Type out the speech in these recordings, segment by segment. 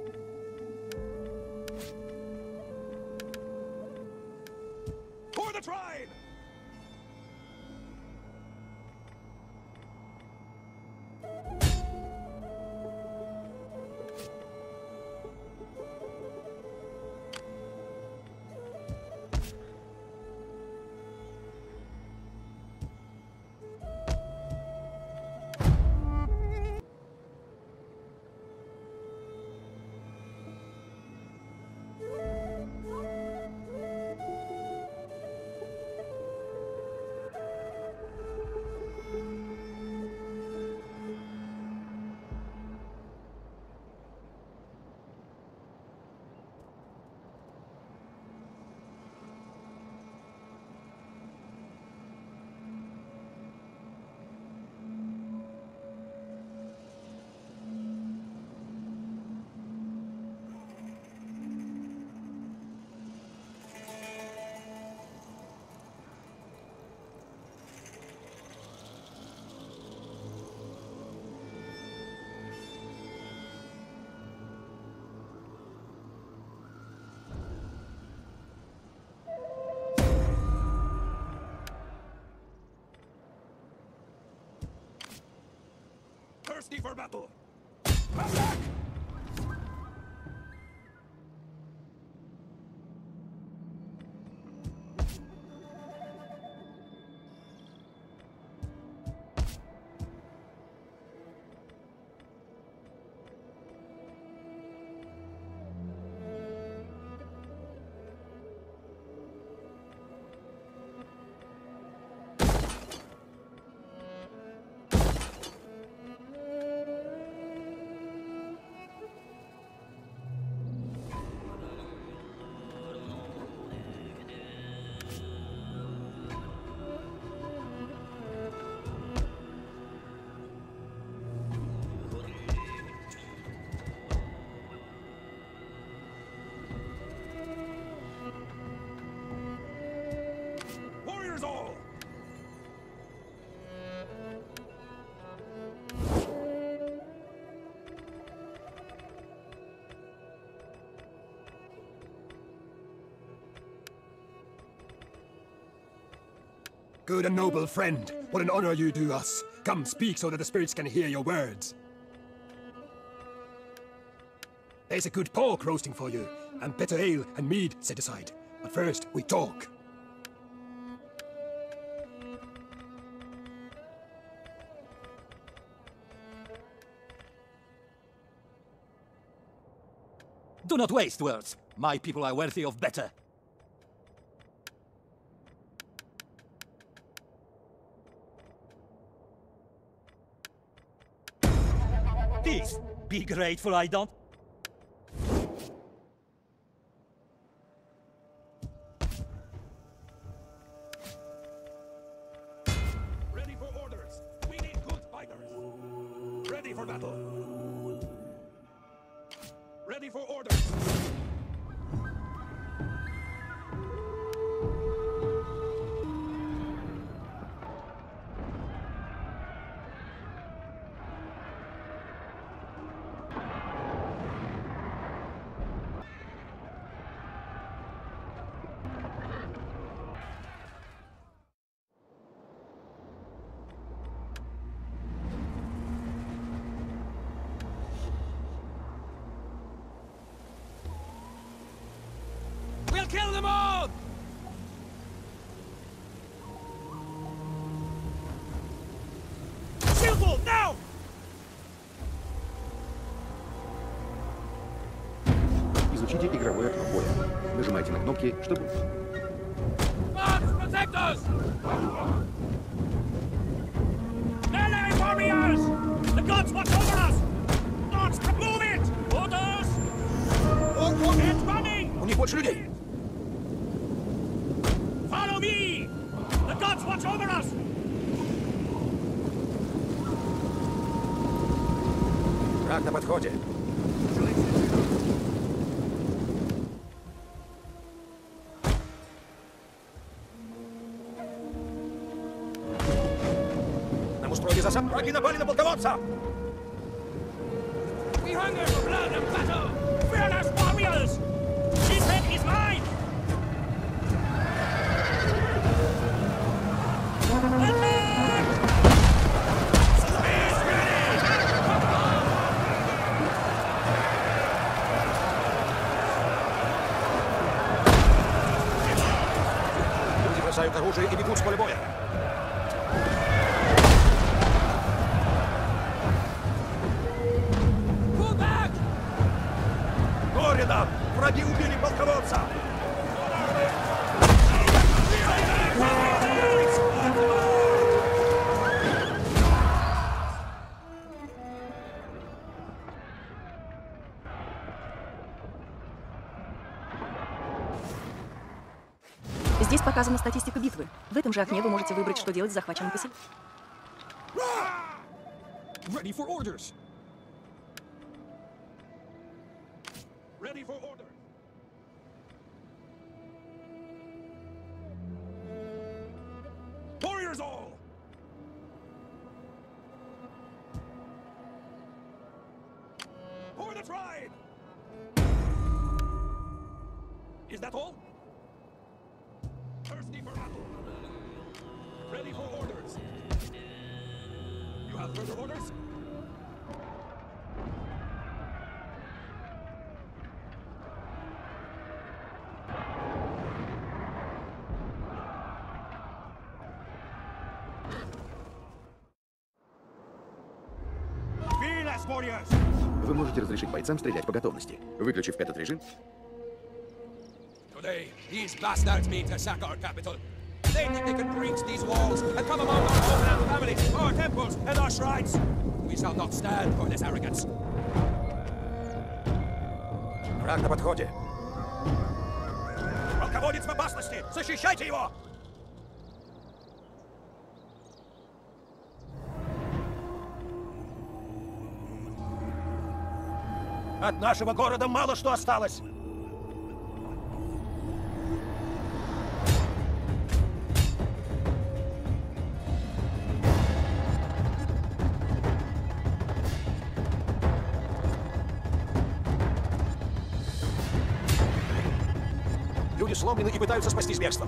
For the tribe! Thirsty for battle! Attack! All! Good and noble friend, what an honor you do us. Come, speak so that the spirits can hear your words. There's a good pork roasting for you, and better ale and mead set aside. But first, we talk. Do not waste words. My people are worthy of better. Please, be grateful I don't. Ready for orders. We need good fighters. Ready for battle. Ready for orders! We'll kill them all! Silver, now! Изучите игровое окно боя. Нажимайте на кнопки, чтобы... Marks, protect us! Melee warriors! The gods watch over us! Marks, move it! Orders! Get running! У них больше людей! Follow me! The gods watch over us! Враг на подходе. Нам устроили засаду. Враги напали на полководца! We hunger for blood and battle! бросают оружие и бегут с поля боя. Горе нам! Враги убили полководца! Здесь показана статистика битвы. В этом же окне вы можете выбрать, что делать с захваченным поселением. Ready for orders. Ready for orders. Warriors all! For the tribe! Is that all? Thirsty for battle. Ready for orders. You have further orders? Вы можете разрешить бойцам стрелять по готовности, выключив этот режим. Today, these bastards mean to sack our capital. They think they can breach these walls and come among our homeland families, our temples, and our shrines. We shall not stand for this arrogance. Враг на подходе. Полководец в опасности! Защищайте его! От нашего города мало что осталось. Люди сломлены и пытаются спастись бегством.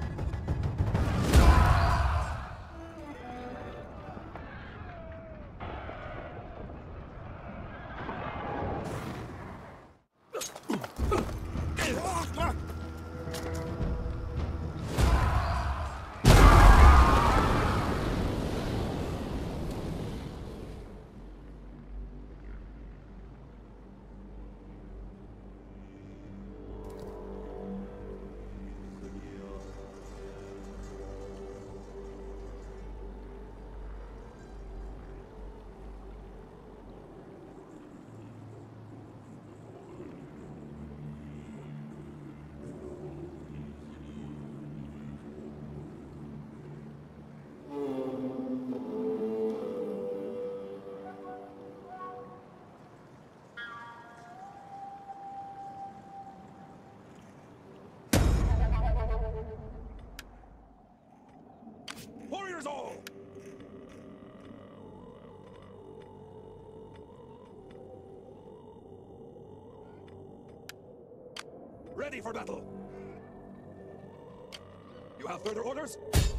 Warriors all! Ready for battle. You have further orders?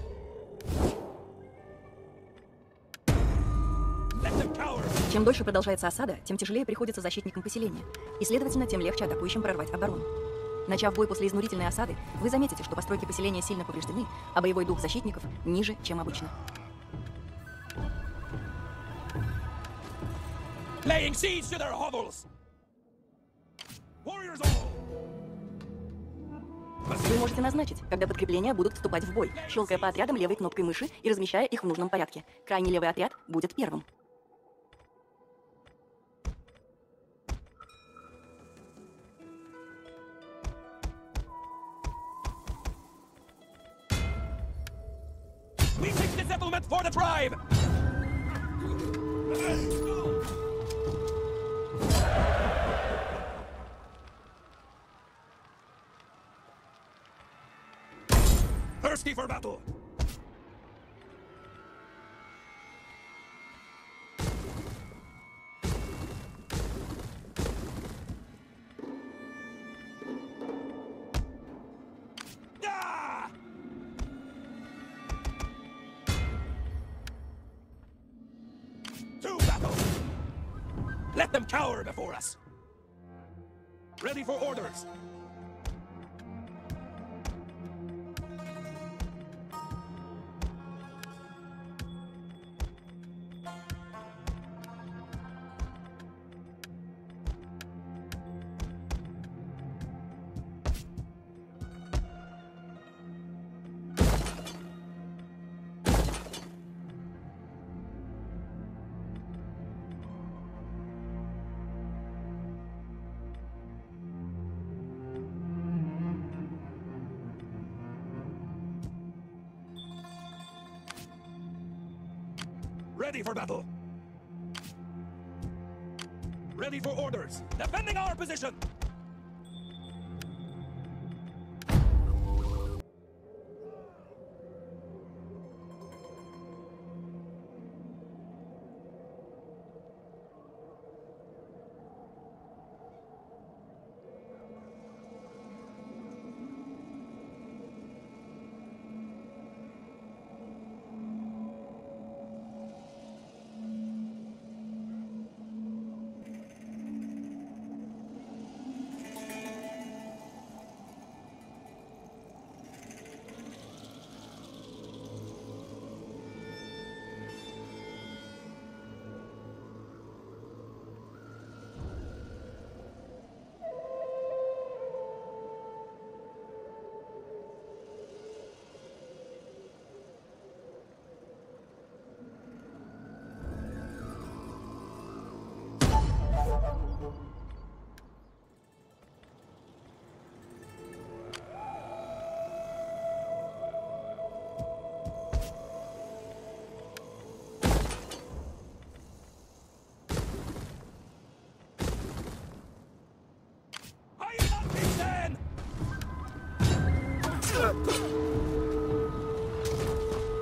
Let them cower! Чем дольше продолжается осада, тем тяжелее приходится защитникам поселения. И, следовательно, тем легче атакующим прорвать оборону. Начав бой после изнурительной осады, вы заметите, что постройки поселения сильно повреждены, а боевой дух защитников ниже, чем обычно. Laying siege to their hovels. Warriors all! Вы можете назначить, когда подкрепления будут вступать в бой, щелкая по отрядам левой кнопкой мыши и размещая их в нужном порядке. Крайний левый отряд будет первым. We take the settlement for the tribe. Thirsty for battle! Ah! To battle! Let them cower before us! Ready for orders! Ready for battle. Ready for orders. Defending our position.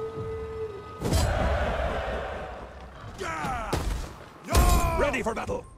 Ready for battle!